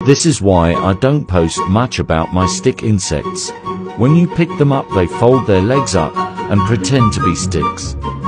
This is why I don't post much about my stick insects. When you pick them up, they fold their legs up and pretend to be sticks.